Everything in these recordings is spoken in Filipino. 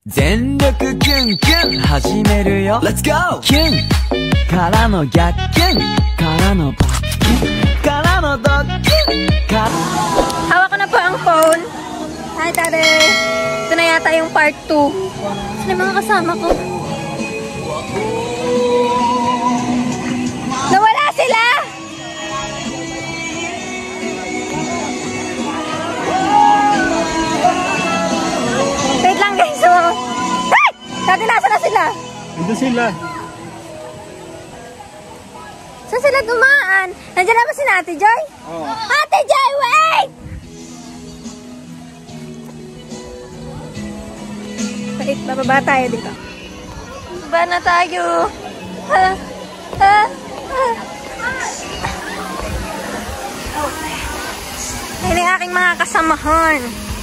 全力キュンキュン始めるよ Let's go! キュンからの逆キュンからのバッキュンからのドッキュンから Hawak ko na po ang phone. Hi, Tade. Ito na yata yung part 2. Saan yung mga kasama ko? Nawala sila! Wait lang guys. So, hey! Tade, nasa na sila? Ito sila. Saan sila dumaan? Nandiyan na ba si Ate Joy? Oh. Ate Joy, wait! Wait, bababa tayo dito. Baba na tayo. Ayun ang aking mga kasamahan.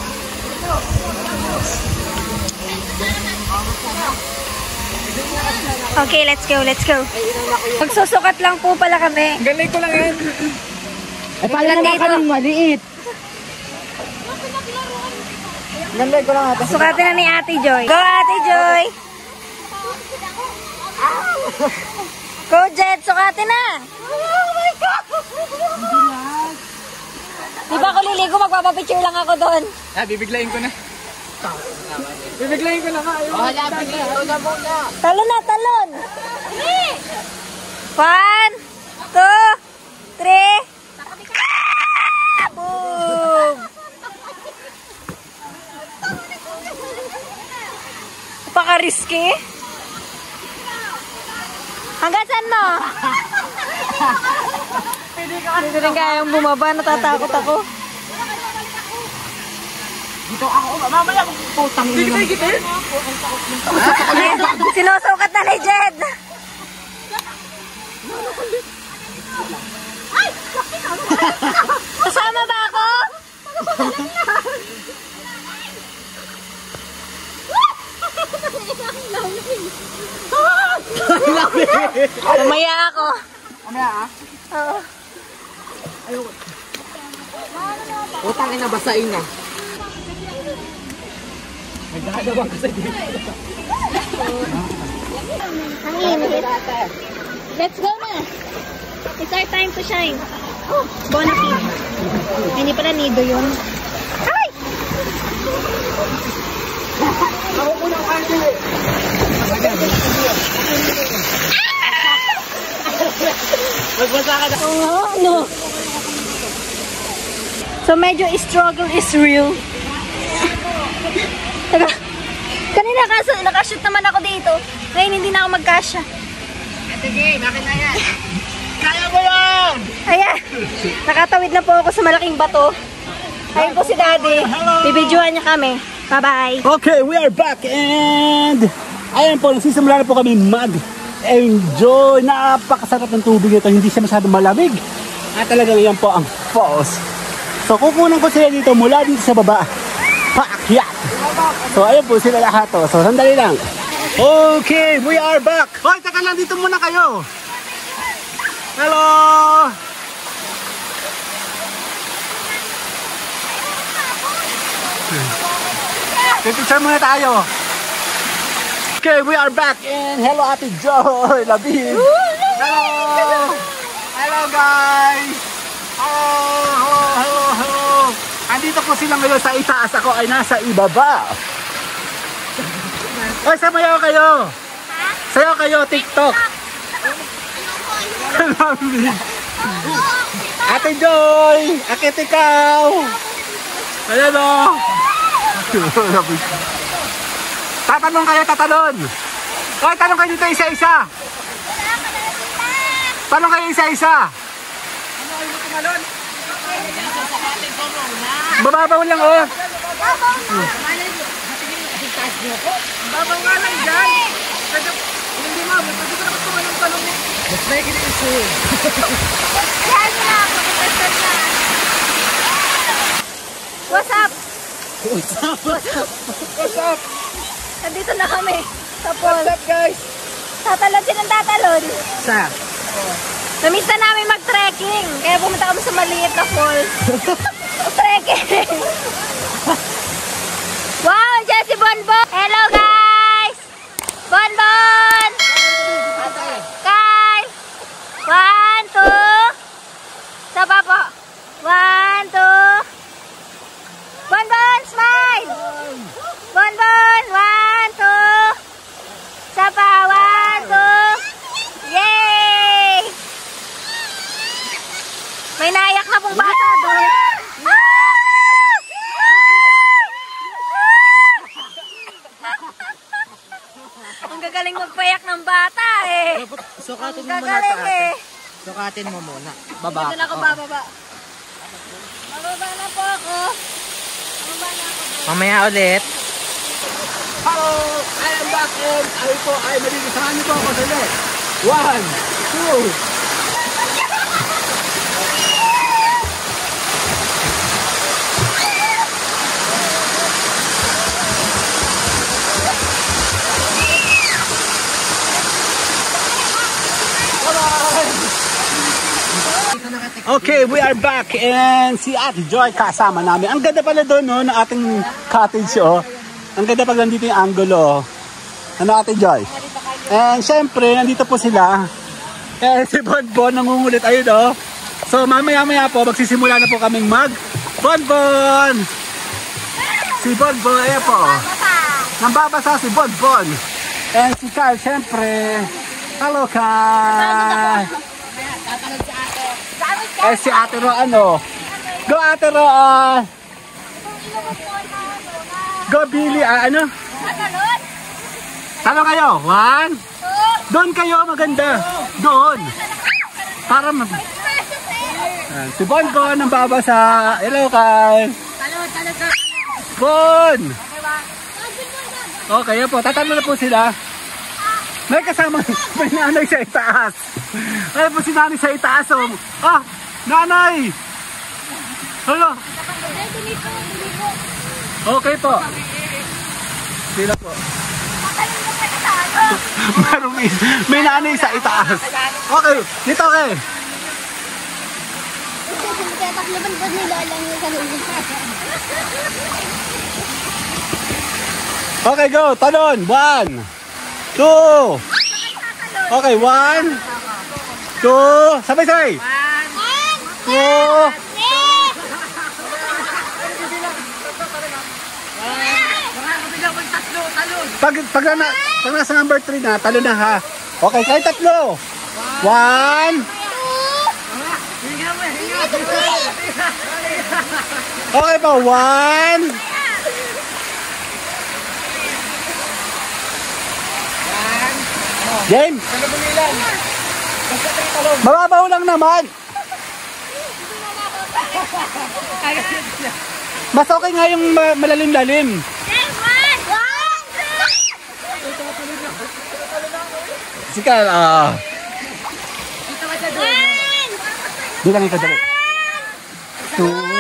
Okay, let's go, let's go. Magsusukat lang po pala kami. Galing ko lang yan. Ay, pala naman kaming maliit. Galing ko lang ata. Sukatin na ni Ate Joy. Go, Ate Joy! Go, Jet! Sukatin na! Oh my God! Di ba ako liligo? Magpapapicture lang ako doon. Bibiglayin ko na. Bibiglayin ko na nga. Talon na, talon! 1, 2, 3. Boom! Napaka-risky. Hanggang saan mo? Hindi rin kayang bumaba. Natatakot ako. Dito ako. Mamaya putang ina. Sinusukat na ni Jed. Kasama ba ako? Mamaya ako. Mamaya ah? Oo. Ayoko. Utang ina basain na. Nagdadabang kasi dito. Ang init. Let's go na. It's our time to shine. Oh, Bonafide. Hindi pala nido yun. Ay! Ako po ng kanto eh. Magbasa ka na. Oo, ano? So, medyo struggle is real. Kanina nakashoot naman ako dito. Ngayon hindi na ako magkasya. Sige, bakit na yan? Kaya mo yan! Ayan. Nakatawid na po ako sa malaking bato. Ayun po si Daddy. Bibidyohan niya kami. Bye-bye. Okay, we are back and ayan po, nagsisimula na po kami mag-enjoy. Napakasarap ng tubig ito. Hindi siya masyadong malamig. At talagang yan po ang falls. So, kukunan ko sila dito mula dito sa baba. Paakyat! So, ayun po sila lahat to. So, sandali lang. Okay, we are back. Hoy, taka lang, dito muna kayo. Hello! Picture muna tayo. Okay, we are back and hello Ate Joy, Labib. Hello! Hello guys! Hello! Andito po sila ngayon sa itaas, ako ay nasa ibaba. Oy, samayaw kayo! Sayaw kayo, TikTok! Ate Joy! Akit ikaw! Ayan o! Tatanong kayo, tatalon! Oy, tanong kayo dito isa-isa! Tanong kayo isa-isa! Ano kayo tumalon? Bababaw lang oh! Babaw nga lang dyan! Hindi mo, pwede ko naman tumalong talong eh! Mas may kiniiso eh! Kaya nila ako. What's up? What's up? What's up? Nandito na kami. Sa falls. What's up guys? Tatalon silang tatalon. Sa? Namiss na namin mag-trekking. Kaya pumunta kami sa maliit na falls. Trekking. Wow, Jessie Bonbon. Hello guys. gagaling magpayak ng bata eh. Sukatin mo muna sa atin. Sukatin mo muna. Baba. Dito na ako bababa. Bababa na po ako. Bababa na ako. Mamaya ulit. Hello! I am back and ay po ay malilisahan niyo po ako sa net. 1, 2. Okay, we are back and si Ate Joy kasama namin. Ang ganda pala doon no, ng ating cottage oh. Ang ganda pag nandito yung angulo. Ano Ate Joy? And syempre, nandito po sila. Eh, si Bonbon nangungulit ayun oh. So mamaya-maya po, magsisimula na po kaming Bonbon! Si Bonbon, ayan po. Nambabasa si Bonbon. And si Carl, syempre. Hello Carl! Eh si Ate Ro ano? Go Ate Ro! Go Billy! ano? Talo kayo? 1? Doon kayo maganda! Doon! Para mag... Si Bonbon ang babasa! Hello Carl! Bon! Okay po, tatalo na po sila. May kasama, may nanay sa itaas. Ay po si nanay sa itaas. Oh. Ah, nanay! Hello? Okay po. Sila po. May nanay sa itaas. Okay, dito okay. Okay, go. Talon. 1, 2. Okay, 1, 2. Sabay-sabay. 1, 2. Pag nasa number 3 na, talo na ha. Okay, kayo tatlo. 1. Okay po, 1. Game. Mababaw lang naman. Mas okay nga yung malalim-lalim. Sikal, bilang ito dali. 2.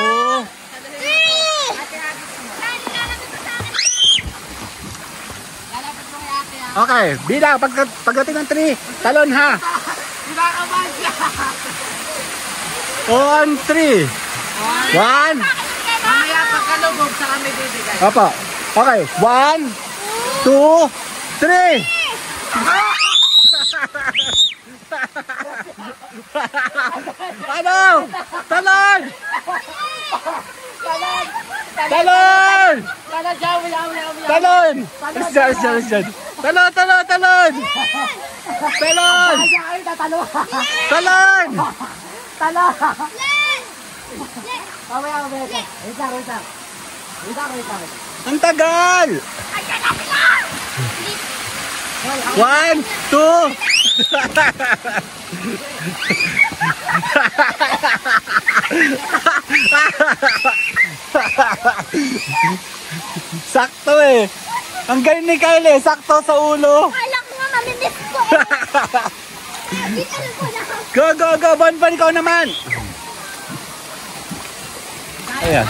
Okay, bilang pagdating ng 3, talon ha. 1, 3. 1. Mamaya pagkalubog sa kami bibigay. Opo. Okay, 1, 2, 3. Ano? Talon! Talon! Talon! Talon! Talon! Talon! Talon! Talon! Talon! Ang tagal! 1, 2. Sakto eh. Ang galing ni Kyle eh. Sakto sa ulo. Kala ko nga maminis ko eh. Go, go, go. Bonbon, ikaw naman. Ayan.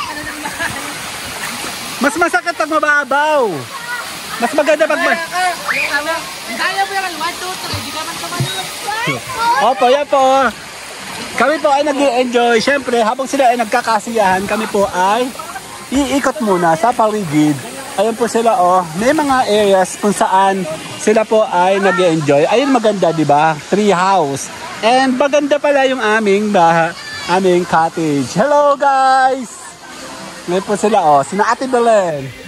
Mas masakit pag mababaw. Mas maganda pag... Kaya mo yan, 1, 2, 3, di ka man kamalot. Opo, yan po. Kami po ay nag-i-enjoy. Siyempre, habang sila ay nagkakasiyahan, kami po ay iikot muna sa paligid. Ayun po sila oh. May mga areas kung saan sila po ay nag-i-enjoy. Ayun maganda, di ba? Tree house. And maganda pala yung aming cottage. Hello guys! Ngayon po sila oh. Sina Ate Belen.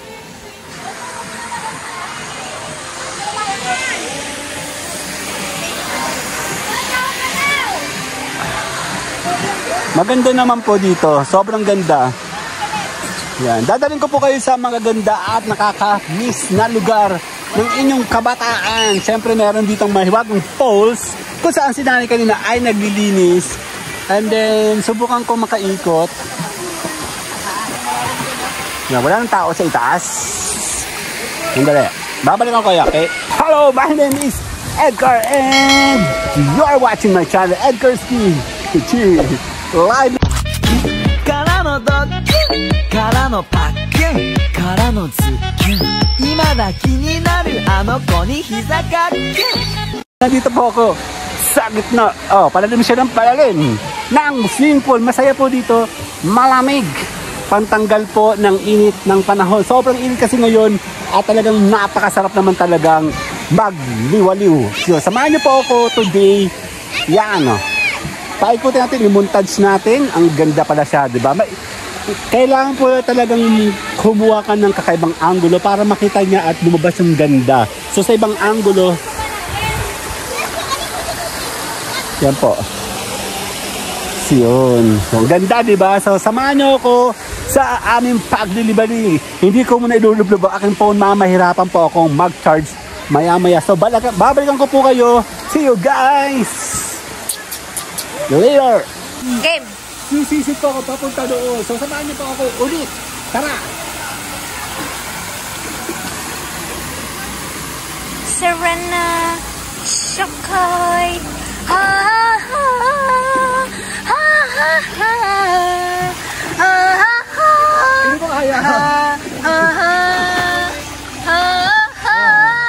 Maganda naman po dito. Sobrang ganda. Yan. Dadalhin ko po kayo sa magaganda at nakaka-miss na lugar ng inyong kabataan. Siyempre meron ditong mahiwagang poles kung saan si nanay kanina ay naglilinis. And then, subukan ko makaikot. Yan, wala nang tao sa itaas. Sandali. Babalikan ko kaya, okay? Hello, my name is Edgar and you are watching my channel, Edgar's King. Live. からのドッキンからのパッキュンからのズッキュン今だ気になるあの子に膝かっきゅん Nandito po ako sa gitna. Oh, palalim siya ng palalim ng swimming pool. Masaya po dito. Malamig. Pantanggal po ng init ng panahon. Sobrang init kasi ngayon at talagang napakasarap naman talagang magliwaliw. So, samahan niyo po ako today. Yan, oh. Paikutin natin, yung montage natin. Ang ganda pala siya, di ba? Kailangan po talagang kumuha ka ng kakaibang angulo para makita niya at lumabas yung ganda. So sa ibang angulo, yan po. Yun. So, ang ganda, di ba? So samahan niyo ako sa aming paglilibali. Hindi ko muna ilulublob ang aking phone. Mahirapan po akong mag-charge maya-maya. So babalikan ko po kayo. See you guys! Later! Game! Sisisit po ako papunta doon. So samahan niyo po ako ulit. Tara! Serena Shokoy ha ha ha ha ha ha ha ha. Hindi ko kaya. Ha ha ha ha ha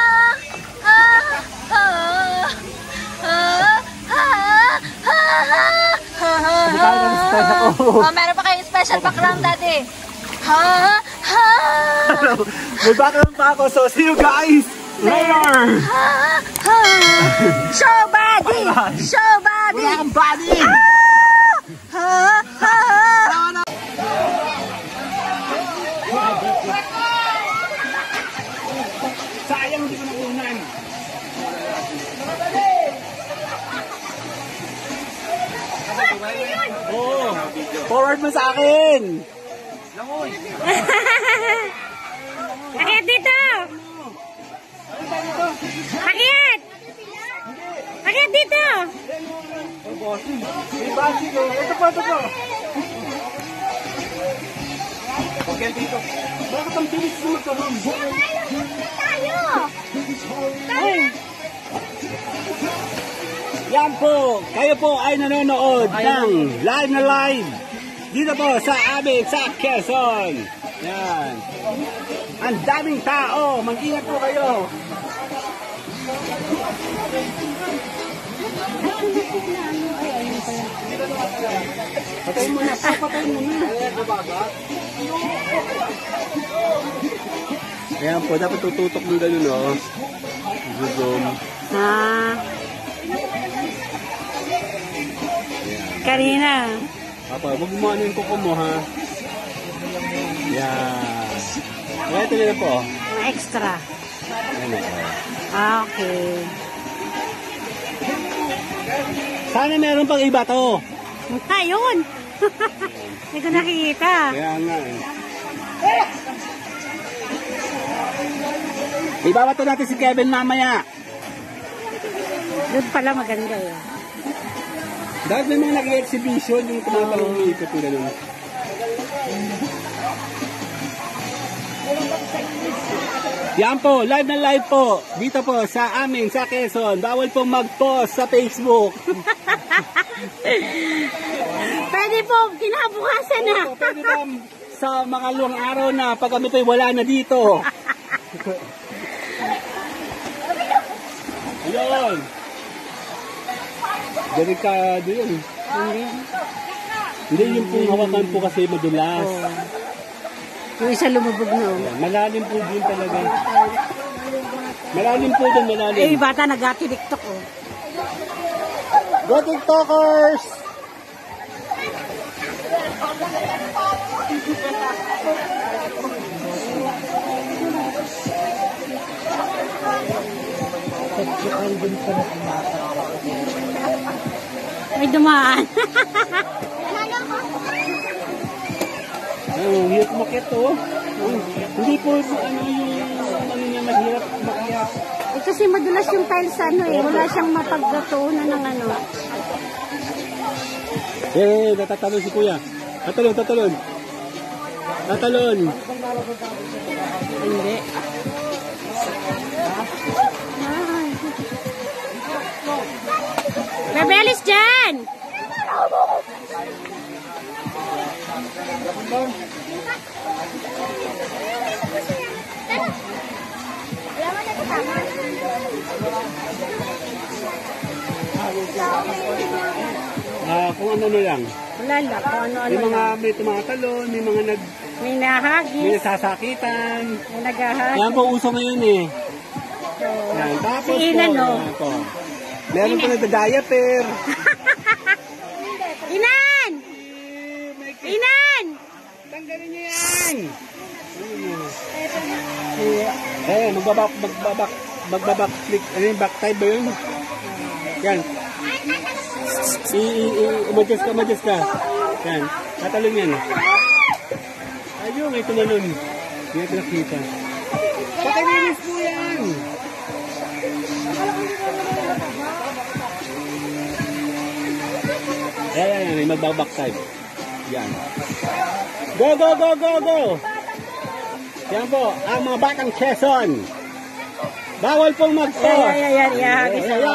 oh, meron pa kayong special background, Daddy. Ha ha. May background pa ako. So see you guys later! Show body! Show body! Wala kang body! Sayang hindi ko nakunan. Oh, forward mo sa akin! Akit dito! Akit! Akit dito! Ito po, ito po. Okay, dito. Bakit ang bilis mo ito? Tayo! Yan po, kayo po ay nanonood ng live na live dito po sa amin, sa Quezon. Yan. Ang daming tao, mag-ingat po kayo. Patayin mo na, patayin mo na. Ayan po, dapat tututok mo gano'n, no? Zoom. Karina. Papa, huwag mo ano yung kuko mo, ha? Yan. Kaya ito nila po. Extra. Ayan o. Okay. Sana meron pang iba to. Ayun! Hindi ko nakikita. Kaya nga eh. Ibabato natin si Kevin mamaya. Doon pala maganda eh. Dahil may mga nag-exhibition yung tumatalong ng ikot nila nun. Yan po, live na live po. Dito po sa amin, sa Quezon. Bawal po mag-post sa Facebook. Pwede po, kinabukasan na. Pwede po sa mga luwang araw na pag kami po'y wala na dito. Ayun. Delikado yun. Hindi yung pong hawakan po kasi madulas. Yung isa lumubog na. Malalim po din talaga. Malalim po din, malalim. Eh, bata nag-tiktok oh. Go TikTokers! May dumaan. Hirap makit to. Hindi po ano yung ano niya mahirap makyat. Kasi madulas yung tiles sa ano eh. Wala siyang mapagkatuunan ng ano. Natatalon si kuya. Tatalon. Hindi. Bebelis dyan! Kung ano lang. Wala lang. Kung ano-ano May mga lang. may tumatalon, may mga May nahagis. may nasasakitan. May nagahagis. Yan po uso ngayon eh. Yan. Tapos Si Inan, po, no? yan po. Meron pa nagda-diaper. Inan! Inan! Tanggalin niyo yan! Magbabak click. Ano yung back tie ba yun? Yan. Umadjust ka. Yan. Tatalon yan. Ayun, may tumalon. Hindi natin nakita. Patalinis po yan! Yan. Magbabak tie. Yan. Go! Yan po, ang mga batang Quezon. Bawal pong mag-toss. Yan.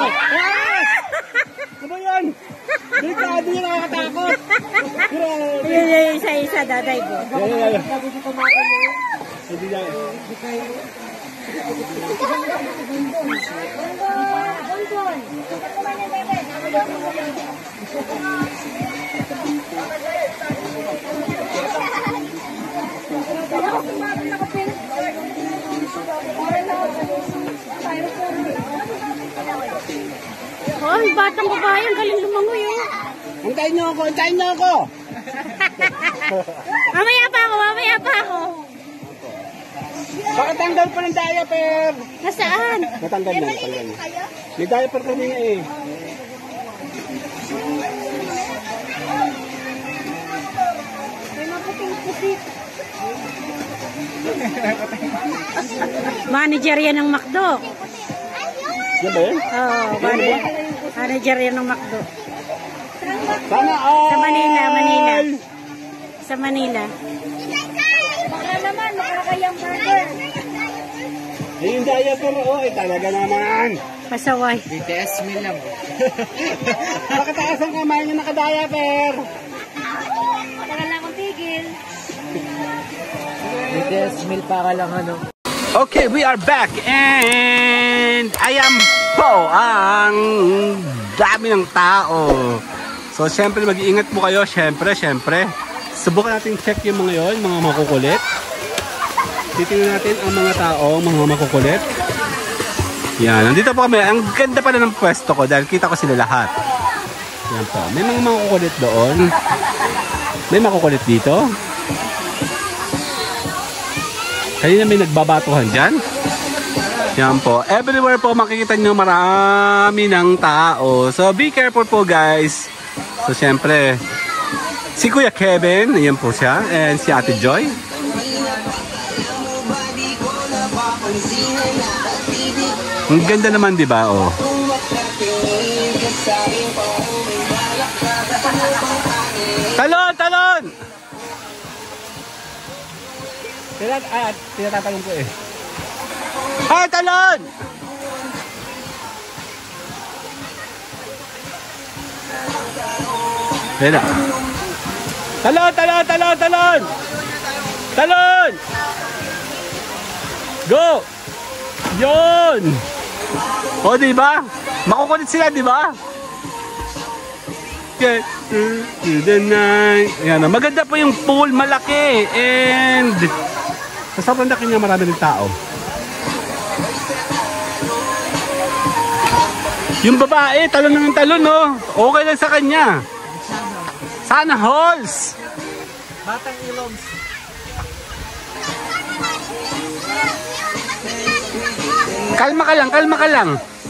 Ano ba yan? Delikado yan, nakakatakot. Yung isa-isa, daday ko. Hindi na. Oh, batang babae, ang galing lumangoy oh. Antayin niyo ako! Mamaya pa ako. Baka tanggal pa ng diaper! Nasaan? Natanggal na. May diaper kami nga eh. Manager yan ng McDo. Yan ba yan? Oo, manager yan ng McDo. Sana all! Sa Manila. Baka naman, makakayang burger. Yung diaper, talaga naman. Pasaway. BTS meal lang. Pakataas ang kamay niyo naka-diaper. Baka lang akong tigil. BTS meal para lang ano. Okay, we are back and ayan po ang dami ng tao. So, syempre mag-iingat po kayo. Syempre. Subukan natin check yung mga yon, mga makukulit. Titingnan natin ang mga tao, mga makukulit. Yan, nandito po kami. Ang ganda pala ng pwesto ko dahil kita ko sila lahat. Yan po. May mga makukulit doon. May makukulit dito. Kanina may nagbabatuhan dyan. Yan po. Everywhere po makikita nyo marami ng tao. So be careful po guys. So syempre, si Kuya Kevin, ayan po siya. And si Ate Joy. Ang ganda naman diba oh. Talon! Tinatanong ko eh. Ay, talon! Ayan na. Talon! Go! Yun! O, diba? Makukulit sila, diba? Okay. Ayan, maganda po yung pool, malaki. And sa sobrang laki niya, marami ng tao. Yung babae, talon ng talon, no? Okay lang sa kanya. Sana halls. Batang ilong. Kalma ka lang.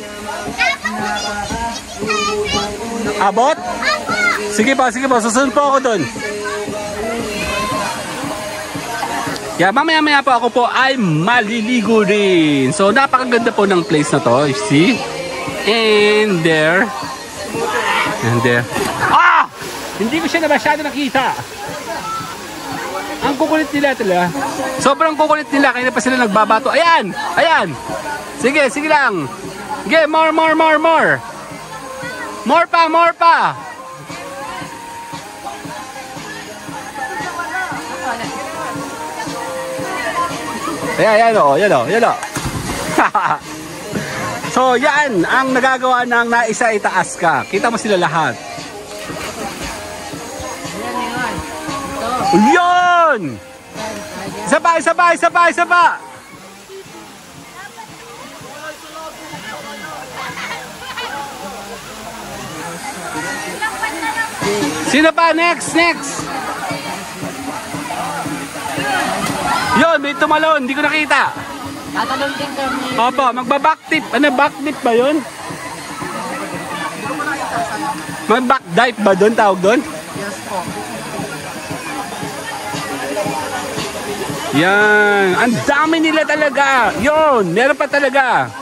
Abot? Sige pa, susunod po ako doon. Kaya mamaya-maya po ako po ay maliligo rin. So napakaganda po ng place na to. You see? And there. And there. Ah! Hindi ko siya na masyado nakita. Ang kukulit nila talaga. Sobrang kukulit nila. Kaya pa sila nagbabato. Ayan! Ayan! Sige, sige lang. Sige, more. More pa. Ayan o. So, yan ang nagagawa ng naisa itaas ka. Kita mo sila lahat. Yun! Isa pa! Sino pa? Next! Yun, may tumalon. Hindi ko nakita. Tatalon din kami. Opo, magba-backtip. Ano, backtip ba yun? Mag-backdive ba doon? Tawag doon? Yes po. Yan. Ang dami nila talaga. Yun, meron pa talaga.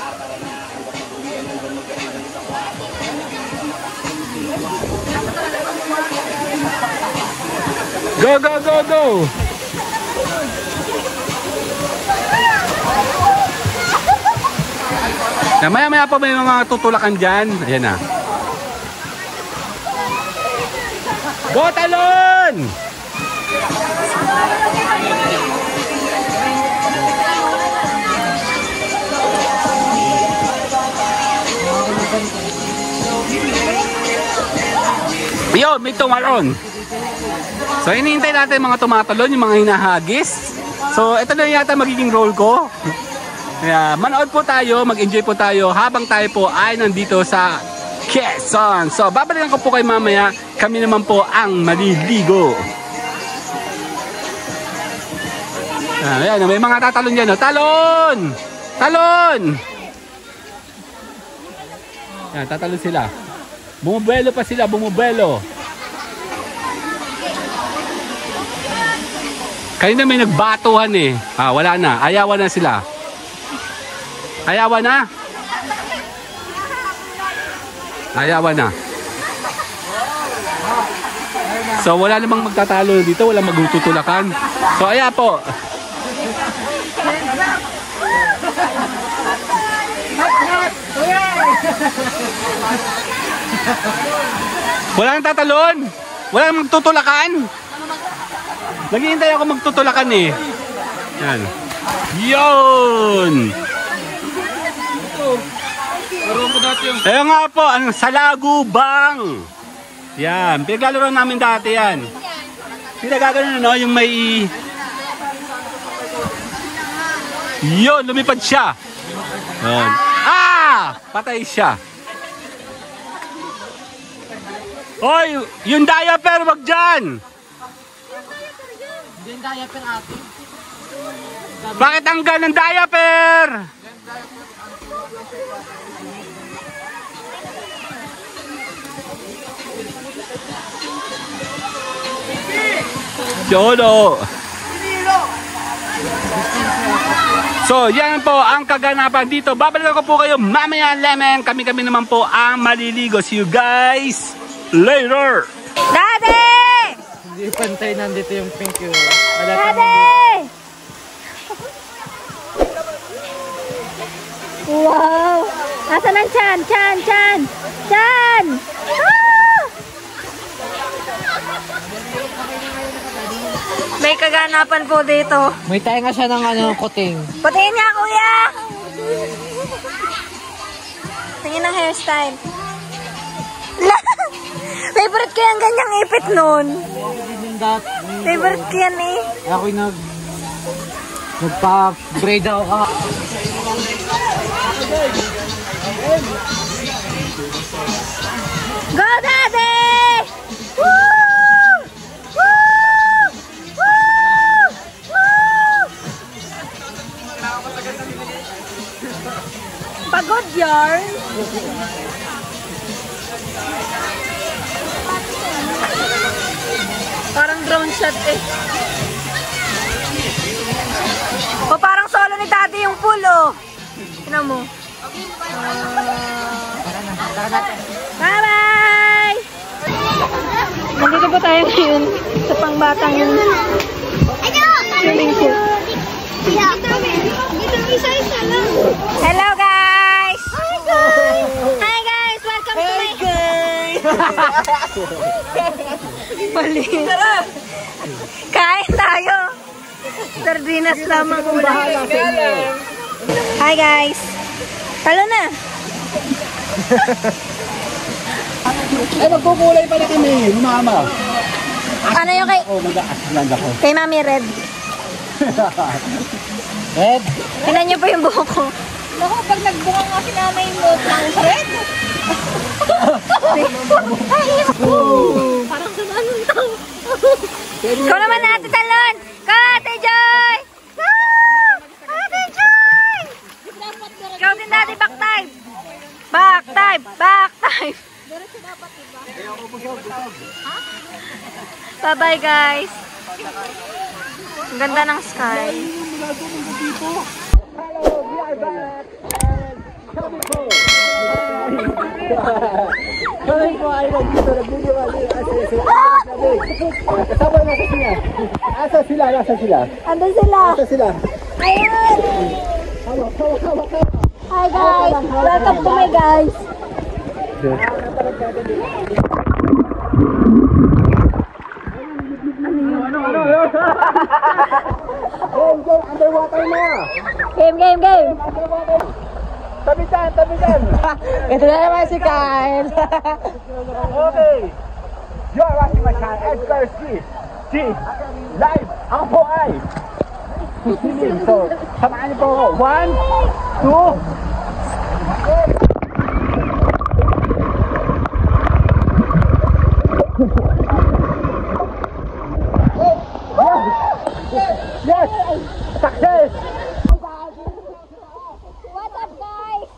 Go! Maya po may mga tutulakan dyan. Ayan na. Go, talon! Yo, may tumalon. So, hinihintay natin mga tumatalon, yung mga hinahagis. So, ito na yata magiging role ko. Kaya, manood po tayo, mag-enjoy po tayo habang tayo po ay nandito sa Quezon. So, babalikan ko po kayo mamaya. Kami naman po ang maliligo. Ayan, may mga tatalon dyan. Talon! Ayan, tatalon sila. Bumubuelo pa sila, Kanina may nagbatuhan eh. Wala na. Ayawan na sila. Ayawan na. So wala namang magtatalo dito. Walang magtutulakan. So ayan po. Walang tatalon. Walang magtutulakan. Naghihintay ako magtutulakan eh. Yan. Yun! Ayun nga po, ang salagubang. Yan, pinaglalaro namin dati yan. Pinagagano no, yung may... Yun, lumipad siya. Yan. Patay siya. Oy, yung diaper, wag dyan. Hindi yung diaper ate. Bakit tanggal ng diaper? Yolo. So, yan po ang kaganapan dito. Babalikan ko po kayo mamaya, lemon. Kami naman po ang maliligo. See you guys later. Daddy! Hindi pantay, nandito yung pink yun. Daddy! Wow! Nasaan ang chan? Chan! May kaganapan po dito. May tayo siya ng kuting. Patingin nga, kuya! Tingin ng hairstyle. Favorite ko yung ganyang ipit nun. Favorite ko yan eh. Ako'y nagpa-grade ako ka. Go, Daddy! Woo! Woo! Woo! Woo! Pagod yarn. Parang drone shot eh. O parang solo ni Daddy yung pool, oh. Tignan mo. Bye-bye! Nandito po tayo ngayon sa pangbatang swimming pool. Hello guys! Hi guys! Hi guys! Welcome to my... Mali. Kain tayo. Sardinas lamang ulam. Hi guys! Talo na! Ay, magkukulay pala kami, mama. Ano yung kay... Oh, mag-a-asland ako. Kay Mami Red? Red? Tingnan niyo po yung buhok ko. Naku, pag nagbunga nga si nanay mo ng red. Parang sa anong to. Ikaw naman na, Ate Talon! Ka, Ate Joy! Ate Joy! Ikaw din, Daddy, back time! Back time! Back time! Bye-bye, guys! Ang ganda ng sky. Kami po ay nandito, nagbibigay kasama na sila. Asa sila? Nasa sila? Andun sila! Asa sila? Ayun! Hi, guys! Welcome to my guys! Go, underwater na! Game! Tabi dyan! Ito na naman si Kyle. Okay! You're watching my channel, Edgar Ski! Live! Ako po ay! So, samahan niyo po ako. 1, 2... Yes! Success! What's up, guys?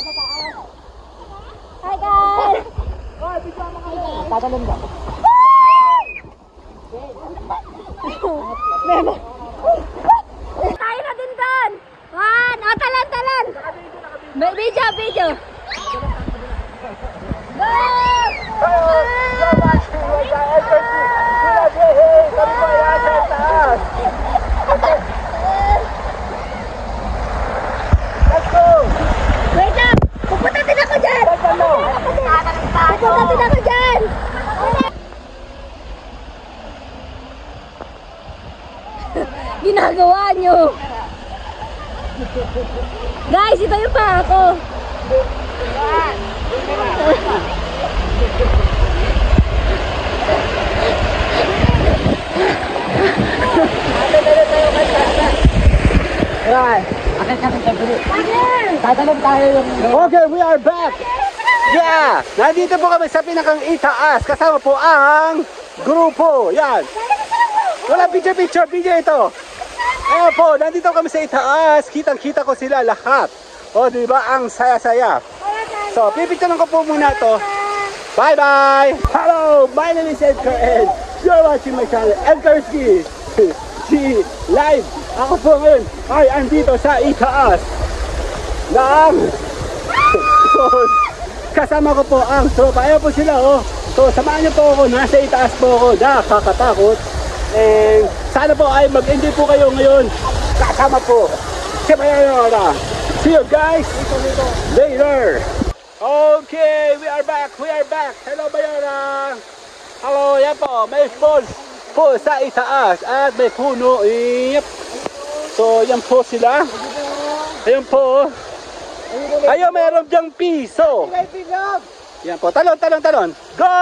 Hi, guys! Tatalon ka. Tayo na din doon! One! O, talan! Video! Go! You're watching my channel, Edgar Ski! Kami po ay nasa taas! Let's go! Wait up! Pupunta din ako dyan! Ginagawa nyo! Guys, ito yung pa ako! Okay, we are back! Yeah! Nandito po kami sa pinakang itaas. Kasama po ang grupo. Yan. Wala picture ito. Ayan po, nandito kami sa itaas. Kitang-kita ko sila lahat. O, diba? Ang saya-saya. So, pipicturean ko po muna to. Bye-bye! Hello! My name is Edgar and you're watching my channel, Edgar Ski! Live! Ako po ngayon ay andito sa itaas ng... Kasama ko po ang tropa. Ayan po sila, oh. So, samahan niyo po ako. Nasa itaas po ako. Nakakatakot. And sana po ay mag-enjoy po kayo ngayon. Kasama po. Siya see you guys later. Okay, we are back. Hello, Bayara. Hello, yan po. May falls po sa itaas at may puno. Yep. So, yan po sila. Ayan po. Ayun, mayroon dyang piso. Yan po. Talon. Go!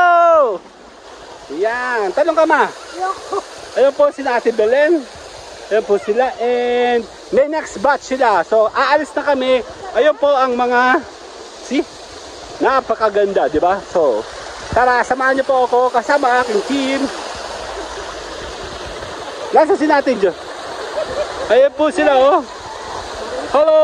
Yan. Talon ka, ma. Ayun po sila, Ate Belen. Ayun po sila. And may next batch sila. So, aalis na kami. Ayun po ang mga... See? Napakaganda, di ba? So, tara, samahan niyo po ako kasama aking team. Nasa si natin dyan. Ayun po sila, oh. Hello!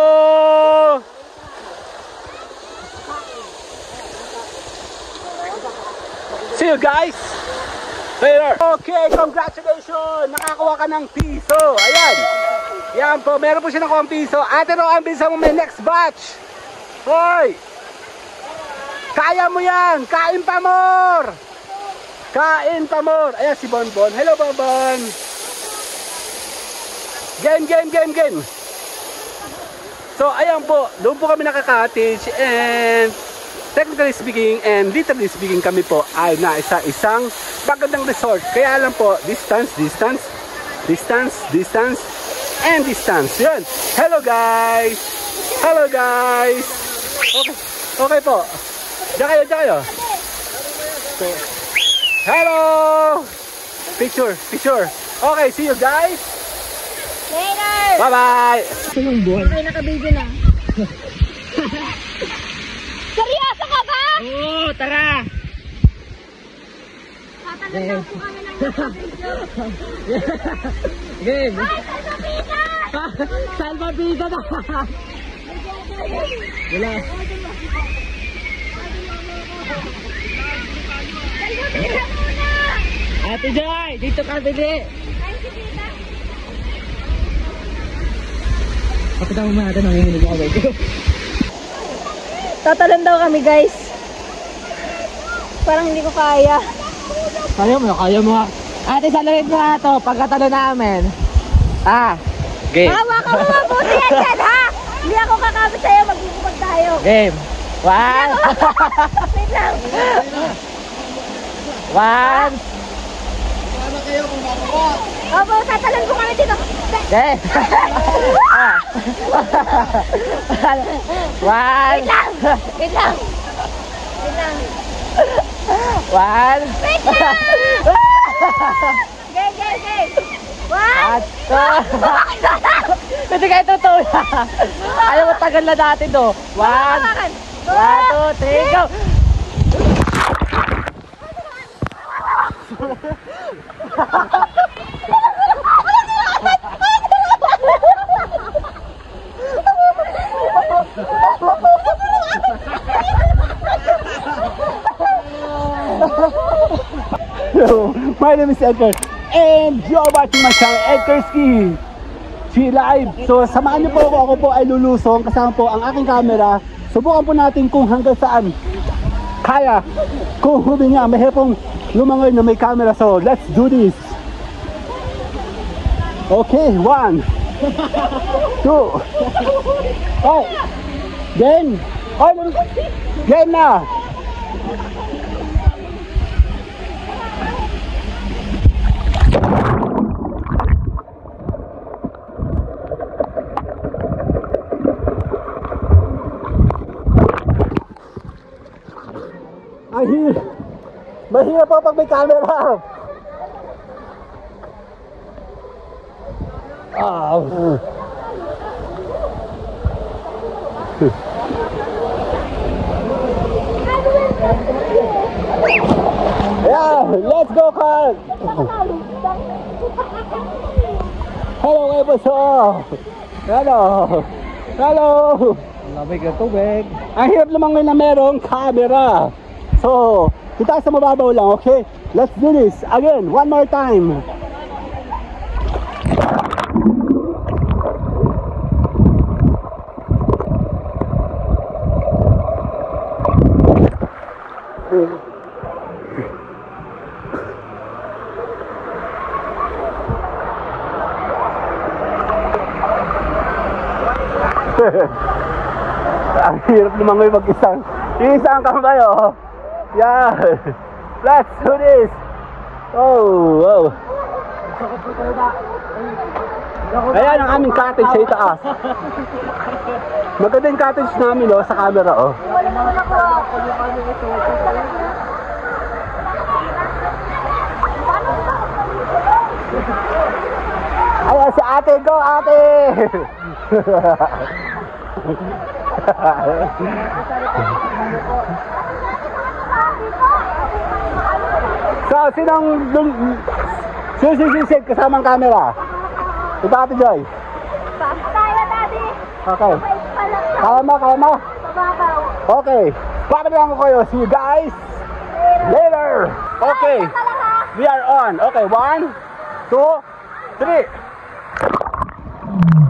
See you guys later. Okay, congratulations! Nakakuha ka ng piso. Ayan. Yan po, meron po siya ng 1 piso. Ate Ro, ang bisa mo may next batch. Hoy! Kaya mo yan! Kain pa more! Kain pa more! Ayan si Bonbon. Hello, Bonbon! Game! So, ayan po. Doon po kami nakaka-cottage and technically speaking and literally speaking kami po ay nasa isang magandang resort. Kaya lang po, distance, and distance. Yun. Hello guys! Okay po. Diyan kayo. So, hello! Picture. Okay, see you guys! Later! Bye-bye! Okay, naka-video na. Seryoso ka ba? Oo, tara! Tatanong po kami ng naka-video. Game! Ay, salpapita! Salpapita na! Wala. Salpapita muna! Ate Joy, dito ka bili! Ay, si Tita. Pakita mo natin ang hihilig ako. Tatalon daw kami, guys. Parang hindi ko kaya. Kaya mo. Ate, saluhin mo nga ito pagkatalo namin. Game. Hawa ka mo mabuti yan dyan, ha? Hindi ako kakapit sa'yo, magkukupag tayo. Game. One. Wait lang. One. Opo, tatalon po kami dito. Game. One. Wait lang. One. Wait lang. Game. One. Pwede kayo totoo. Ayaw mo tagal na dati do. One. 1, 2, 3, go. Hello, my name is Edgar and you're watching my channel, Edgar Ski Live. So samahan niyo po ako po ay lulusong kasama po ang aking camera. Subukan po natin kung hanggang saan kaya. Kung hubi nga, may hepong lumangoy na may camera. So let's do this. Okay, 1, 2. Oh, game. Oh, game na. Mahirap po pag may camera. Yeah, let's go, Carl. Hello, episode. Hello. Lamig na tubig. Ang hirap lumangoy na merong camera. So, kita sa mababaw lang, okay? Let's do this again, one more time. Ang hirap lumangoy mag-isang kamay, oh. Yeah, let's do this. Oh. Ayan ang aming cottage sa itaas. Maganda yung cottage namin, oh, sa camera, oh. Ayan si ate, go ate. So, sinong susisid kasamang camera? Ito, Ate Joy. Tayo, Daddy. Okay. Kaya mo? Bababaw. Okay. Papabilang ko kayo. See you guys later. Okay. We are on. Okay, 1, 2, 3.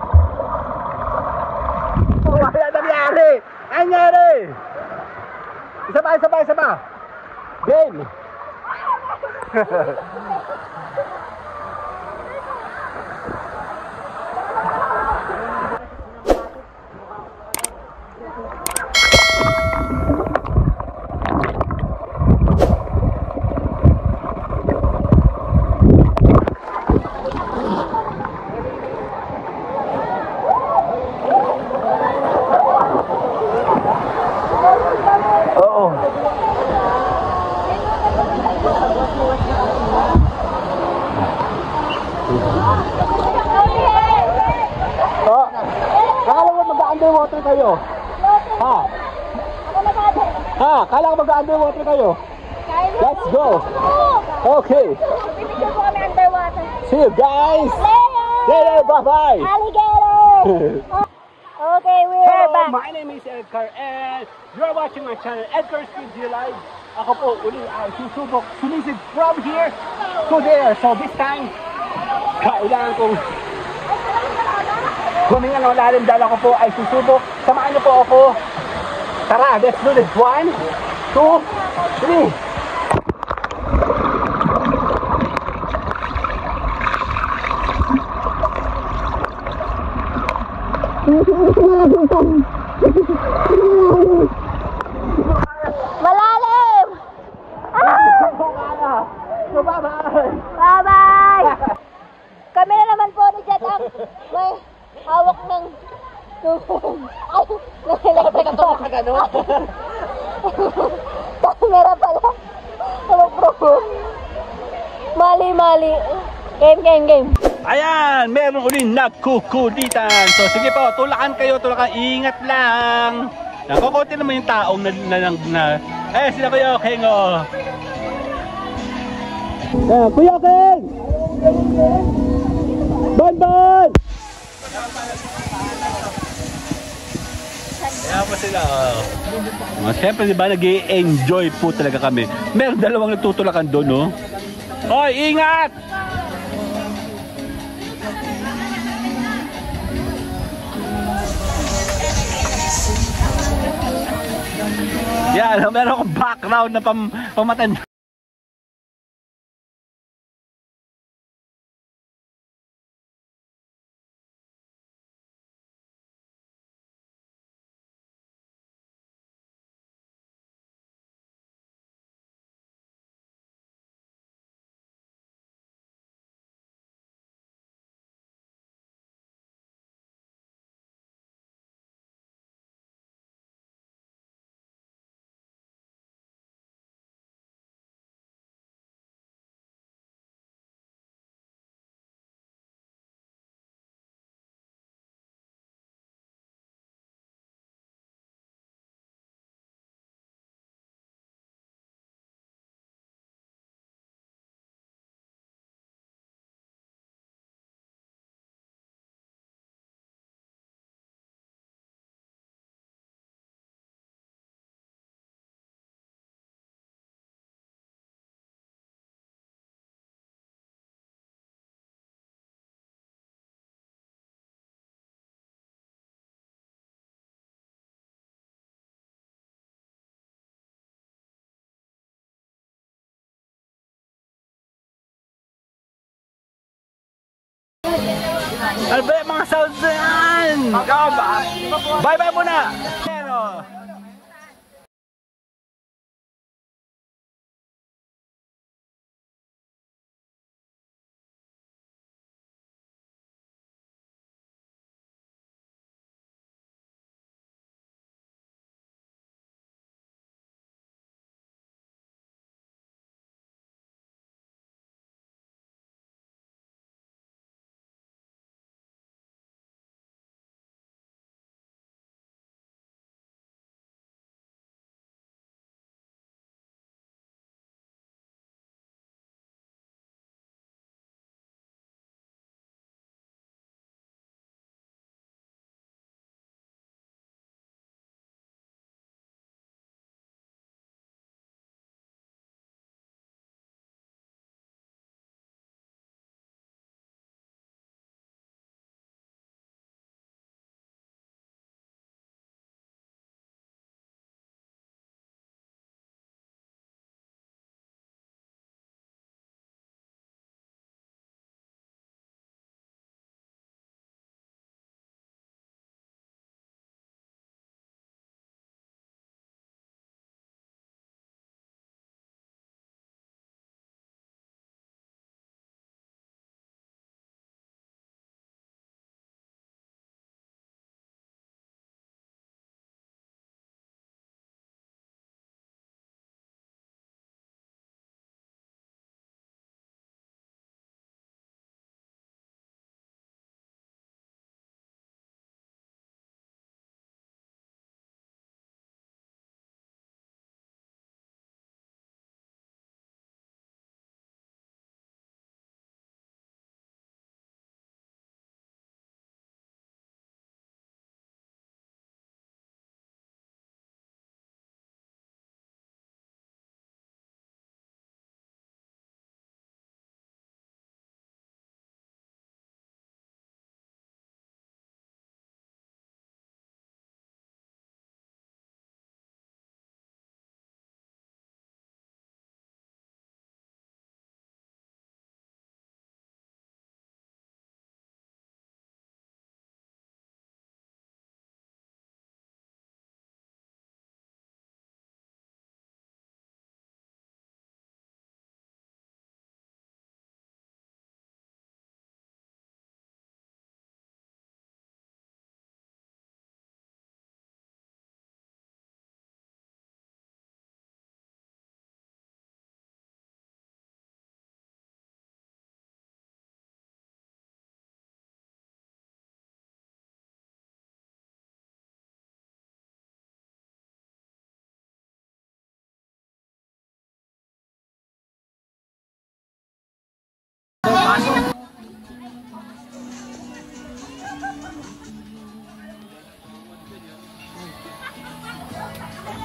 Anyari! Anyari! Isa pa, isa pa, isa pa! Game! Underwater kayo? Ha? Ha? Kala ko mag-underwater kayo? Let's go! Okay! Bibigyan po kami underwater. See you guys! Later! Later! Bye-bye! Alligator! Okay, we're Hello! back. My name is Edgar and you're watching my channel, Edgar's Video Live. Ako po uli ay susubok sumisid from here to there. So this time, kailangan kong huminga ng lalim dahil ako po ay susubok. Samahan niyo po ako. Tara, let's do this. 1, 2, 3. Malalim! So bye-bye! Bye-bye! Kami na naman po ni Jet ang may hawak ng tubig. Ay, nag-electric to. Camera pala. Pro. Mali. Game. Ayan, meron ulit nagkukulitan. So sige po, tulakan kayo, ingat lang. Nakukunti naman yung taong sila Kuya Okeng, oh. Kuya Okeng! Bon! Kaya po sila, oh. Siyempre, di ba, nag-i-enjoy po talaga kami. Meron dalawang nagtutulakan doon, no? Hoy, ingat! Yan, meron akong background na pamatanda. Ano ba yung mga sounds na yan? Bye-bye muna!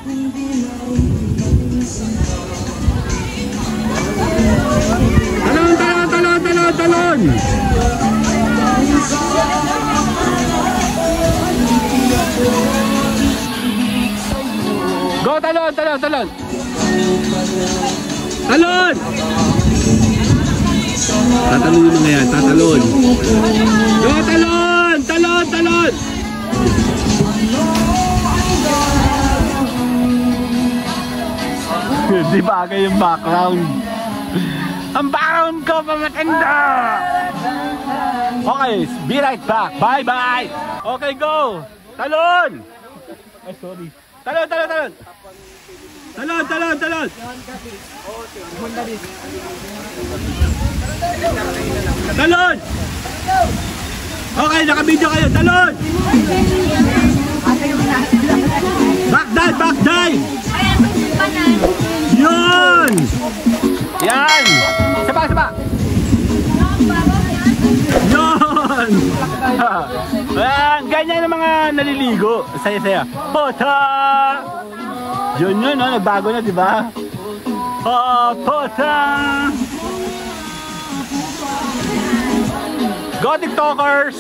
Talon, talon, talon, talon, talon. Go, talon, talon, talon. Talon! Tatalon yung mga yan, tatalon. Go, talon! Talon, talon! Di bagay yung background. Ang background ko pa matanda! Okay, be right back. Bye-bye! Okay, go! Talon! Ay, sorry. Talon, talon, talon! Talon, talon, talon! Talon! Okay, naka-video kayo. Talon! Back dive, back dive! Yun! Yan! Saba, saba! Yun! Ayan, ganyan ang mga naliligo. Saya-saya. Pota! Yun yun, no? Nagbago na, di ba? Pota! Go, TikTokers!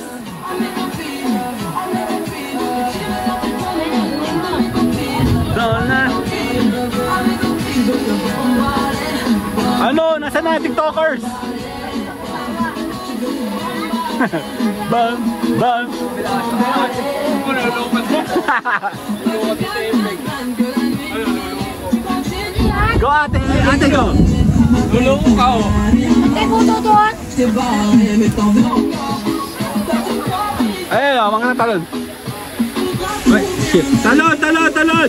Ano? Nasaan na, TikTokers? Bam! Bam! Go, ate! Ate, go! Luloko ka oh. Ay, puto doon. Ay, mga natalon. Ay, shit. Talon, talon, talon!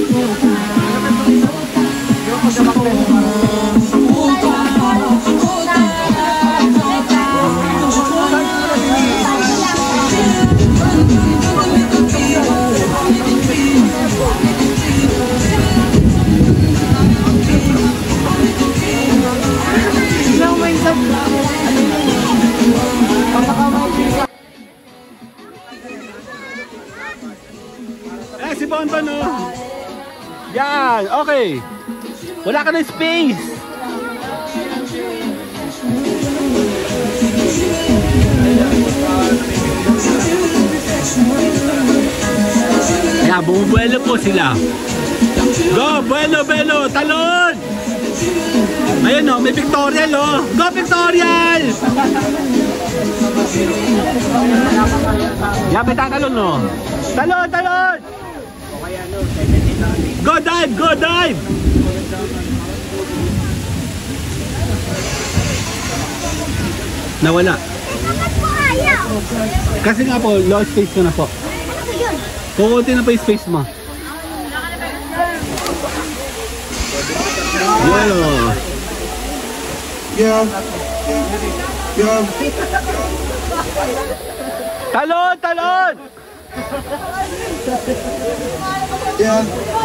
Si Bonbon, no? Yan, okay. Wala ka na space. Kaya bumubuelo po sila. Go, buelo, buelo, talon! Ayun, no, may Victorial, oh. Go, Victorial! Yan, may tatalon, no? Talon, talon! Go dive! Go dive! Nawala. Kasi nga po, low space ko na po. Kukunti na pa yung space mo. Yellow. Yeah. Yeah. Talon! Talon! Yeah.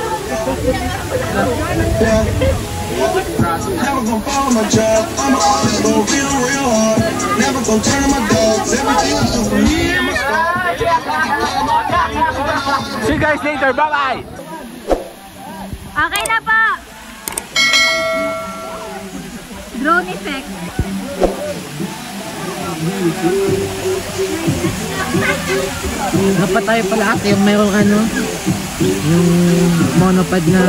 Yeah. Never gonna follow my job. I'm always gonna be real hard. Never gonna turn on my dogs. Everything I do for me and my squad. See you guys later. Bye-bye! Okay na po. Drone effect. Dapat tayo pala ate yung mayroong ano, yung monopod na.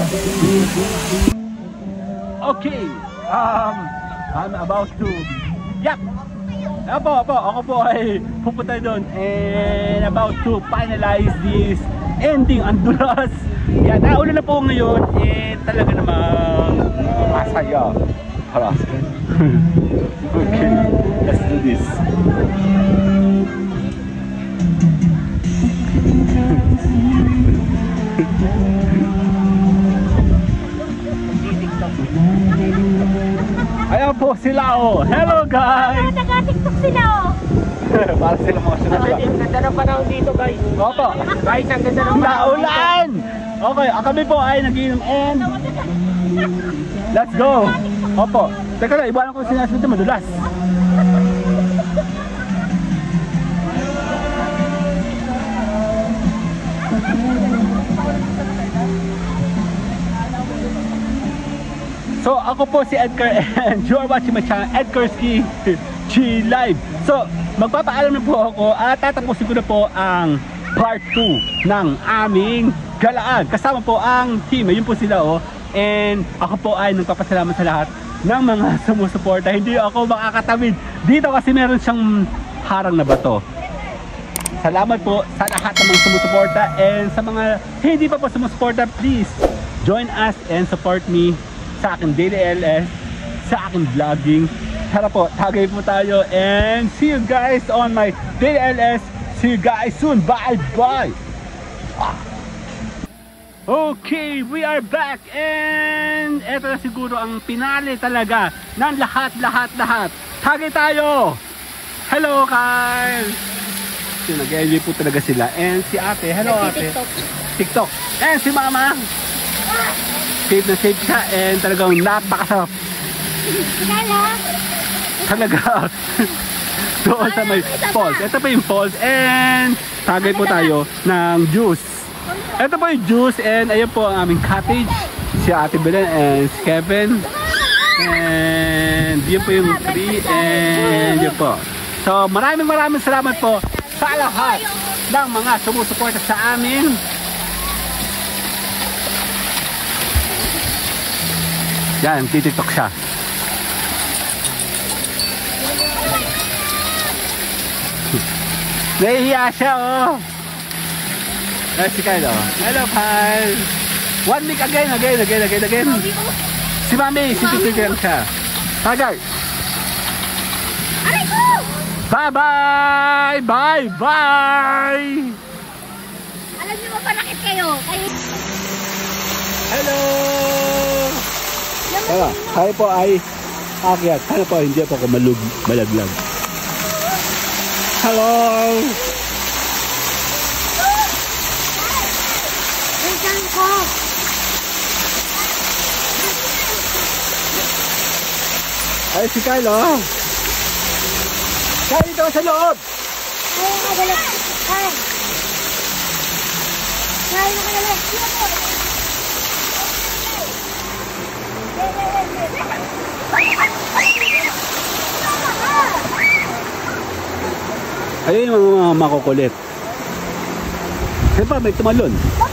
Okay, I'm about to, yep, ako po ay pupunta doon and about to finalize this ending ang dulas. Yan, naulan na po ngayon and talaga namang masaya. Hala. Okay, let's do this. Ayan po sila, oh. Hello guys. Nag-tiktok sila oh. Para sila mga sunod. Ang ganda ng panahon dito guys. Opo. Guys, ang ganda ng Naulan! Okay, kami po ay nag-inom and let's go! Opo. Teka lang, ibanan ko sinasabi ito madulas. So ako po si Edgar and you are watching my channel, Edgarski G Live. So magpapaalam na po ako at tatapusin ko na po ang part 2 ng aming galaan. Kasama po ang team, ayun po sila oh. And ako po ay nagpapasalamat sa lahat ng mga sumusuporta. Hindi ako makakatawid dito kasi meron siyang harang na bato. Salamat po sa lahat ng mga sumusuporta, and sa mga hindi pa po sumusuporta, please join us and support me sa aking daily LS, sa aking vlogging. Tara po, tagay po tayo and see you guys on my daily LS. See you guys soon. Bye bye. Okay, we are back and eto na siguro ang pinali talaga ng lahat. Tagay tayo. Hello Kyle. Nag-enjoy po talaga sila. And si ate, hello ate. TikTok. And si mama. Safe na safe siya and talagang napakasarap. Talaga. Doon sa may falls. Ito pa yung falls and tagay po tayo ng juice. Ito po yung juice and ayun po ang aming cottage. Si ate Belen and si Kevin. And yun po yung tree and yun po. So maraming salamat po sa lahat ng mga sumusuporta sa amin. Yan, TikTok siya. Nahihiya siya oh. Si Kyle oh. Hello Kyle. 1 week again. Si Mami, si TikTok siya. Tagay. Bye-bye! Bye-bye! Alam niyo ba panakit kayo? Hello! Tara, tayo po ay akyat. Tayo po, hindi po ako malaglag. Hello! Saan ko? Ay, si Kyle oh! Kyle, dito sa loob! Ay, nakagalit. Ay! Ay, nakagalit. Ayun yung mga makukulit. Siyempre, may tumalon.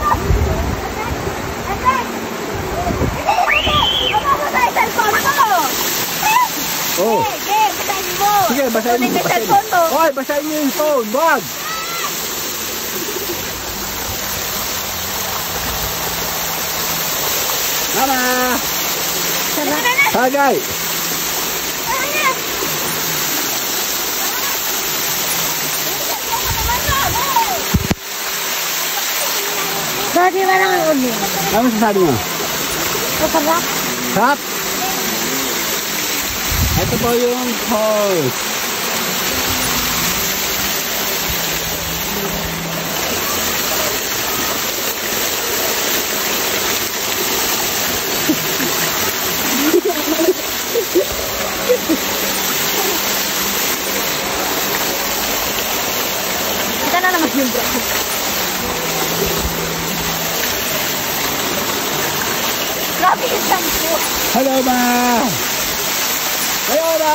Oh. Sige, basahin mo. Hoy, basahin mo yung phone. Wag! Mama! Tagay! Dati ba lang ang ulit? Ano masasabi mo? Masarap. Sarap! Ito po yung falls. Kita na naman yung bro. Grabe yung shampoo. Hello ma! Hello ma!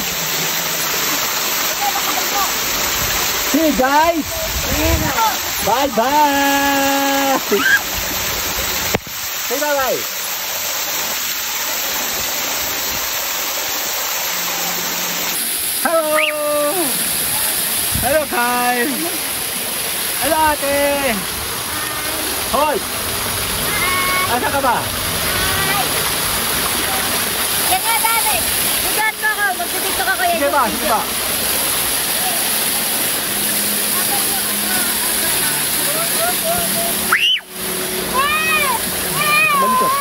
See you guys! Bye bye! Say bye bye! Hello! Hello Kyle! Hello ate! Hoy! Asa ka ba? Yan nga dati. Bigat mo ako. Magpipito ka kuya. Sige ba? Sige ba? Balitot.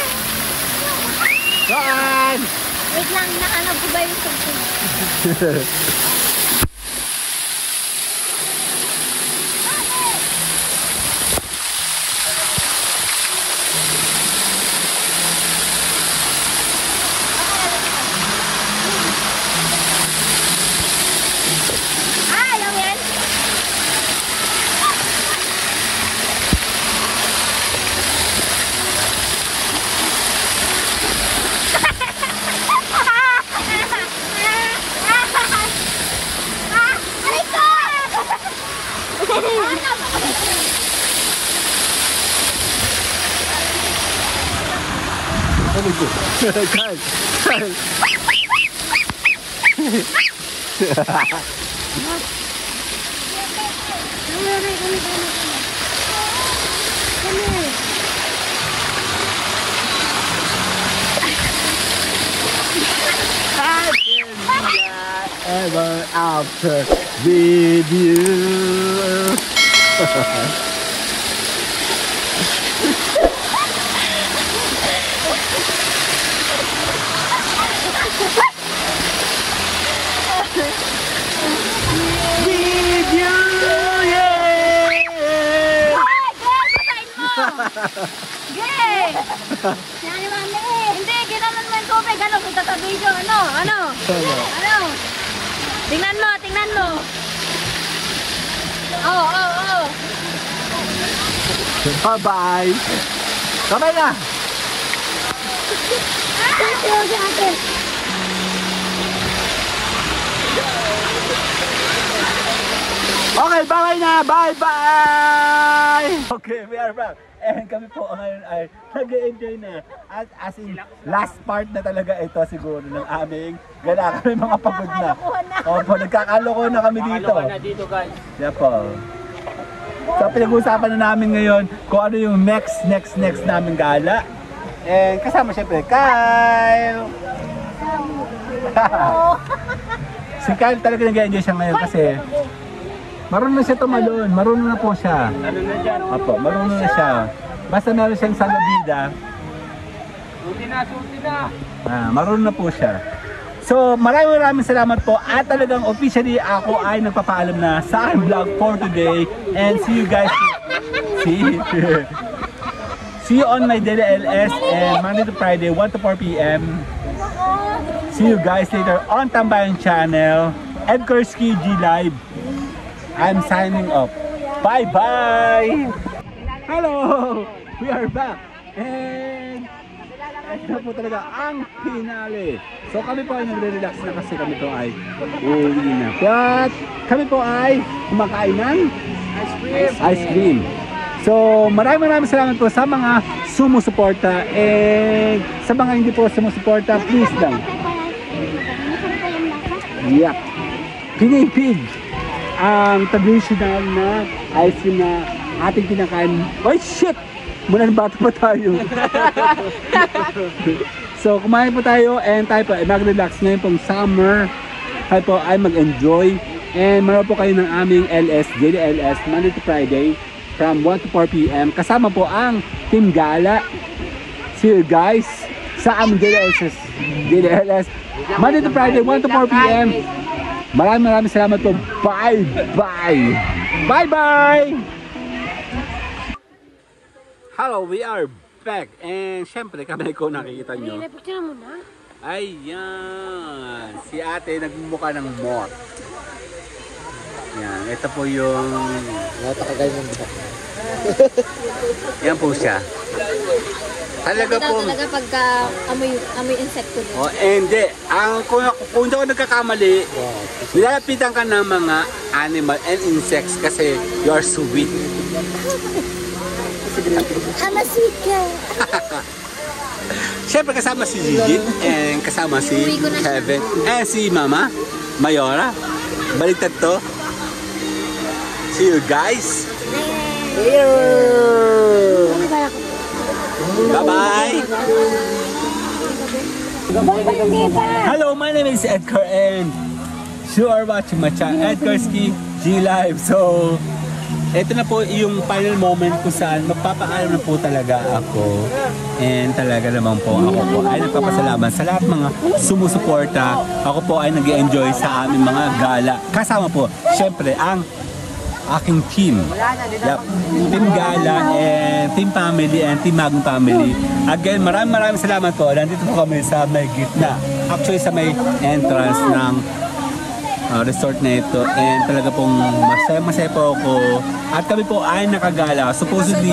Saan? Wait lang. Nakanap ko ba yung tugtog? Ever after with you. With you, yeah. Gay! Yan mami. Hindi, ginanon mo yung tubig. Ano, kung tatabi yung ano? Tingnan mo. Oh. Bye-bye. Kamay na. Okay, bye na. Bye-bye. Okay, we are back. And kami po ngayon ay nag-enjoy na. At as in, last part na talaga ito siguro ng aming gala. Kami mga pagod na. Opo, nagkakaloko na kami dito. Kaloka na dito, guys. Yeah po. So pinag-uusapan na namin ngayon kung ano yung next namin gala. And kasama syempre Kyle. Si Kyle talaga nag-enjoy siya ngayon kasi marunong na siya tumalon. Marunong na po siya. Ano na dyan? Opo, marunong na siya. Basta meron siyang salabida, Suti na. marunong na po siya. So maraming salamat po at talagang officially ako ay nagpapaalam na sa aking vlog for today and see you guys see you on my daily LS and Monday to Friday 1 to 4 p.m. See you guys later on Tambayan channel, Edgarski G Live. I'm signing off. Bye bye. Hello, we are back and ito po talaga ang finale. So kami po ay nagre-relax na kasi kami po ay uwi na. But kami po ay kumakain ng ice cream. So maraming salamat po sa mga sumusuporta and sa mga hindi po sumusuporta, please lang. Yep. Pinipig ang traditional na ice cream na ating kinakain. Oh shit! Muna ng bata pa tayo. So kumain po tayo and tayo po ay mag-relax ngayon pong summer. Tayo po ay mag-enjoy and manood po kayo ng aming LS, Daily LS, Monday to Friday from 1 to 4 p.m. Kasama po ang Team Gala. See you guys sa aming Daily LS, Monday to Friday, 1 to 4 p.m. Maraming salamat po. Bye bye. Bye bye. Hello, we are back and syempre kami ko nakikita nyo. Ayan, si ate nagmumukha ng moth. Yan, ito po yung yan po siya. Talaga po. Talaga pagka amoy insekto din. Oh, hindi. Kung hindi ako nagkakamali, nilalapitan ka ng mga animal and insects kasi you are sweet. I'm a sweet girl. Siyempre kasama si Gigi and kasama si Kevin and si Mama Mayora. Baliktad to. See you guys. Bye-bye. Hello, my name is Edgar and you are watching my channel, Edgarski G Live. So, ito na po yung final moment kung saan magpapaalam na po talaga ako. And talaga naman po ako po ay nagpapasalamat sa lahat mga sumusuporta. Ako po ay nag-enjoy sa aming mga gala. Kasama po, syempre, ang aking team. Yep. Team Gala and Team Family and Team Magong Family. Again, maraming salamat po. Nandito po kami sa may gitna. Actually, sa may entrance ng resort na ito and talaga pong masaya po ako at kami po ay nakagala supposedly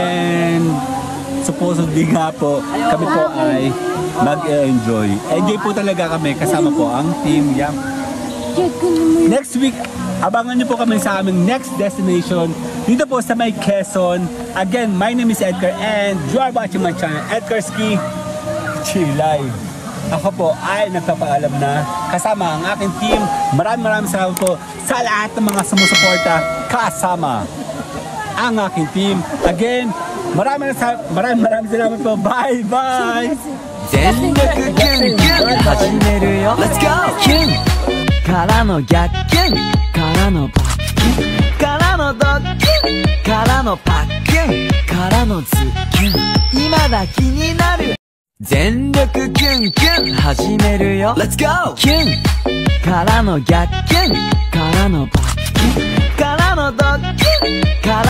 nga po kami po ay mag-enjoy po talaga kami kasama po ang team Yam. Next week abangan nyo po kami sa aming next destination dito po sa may Quezon. Again, my name is Edgar and you are watching my channel, Edgarski G Live. Ako po ay nagpapaalam na kasama ang aking team. Maraming salamat po sa lahat ng mga sumusuporta kasama ang aking team. Again, maraming salamat po. Bye bye! 全力キュンキュン始めるよ Let's go! キュンからの逆キュンからのバッキュンからのドッキュンからのパッキュンからのズッキュン今だ気になる全力キュンキュン始めるよ Let's go! キュンからの逆キュンからのバッキュンからのドッキュンから